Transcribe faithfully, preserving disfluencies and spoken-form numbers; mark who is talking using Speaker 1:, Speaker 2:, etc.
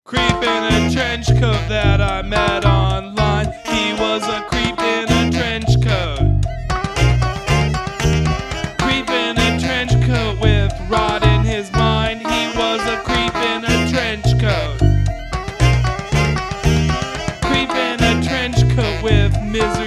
Speaker 1: Creep in a trench coat that I met online. He was a creep in a trench coat. Creep in a trench coat with rot in his mind. He was a creep in a trench coat. Creep in a trench coat with misery.